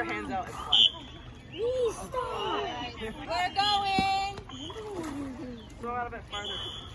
your hands out and flat. Please stop. We're going. Go out a bit farther.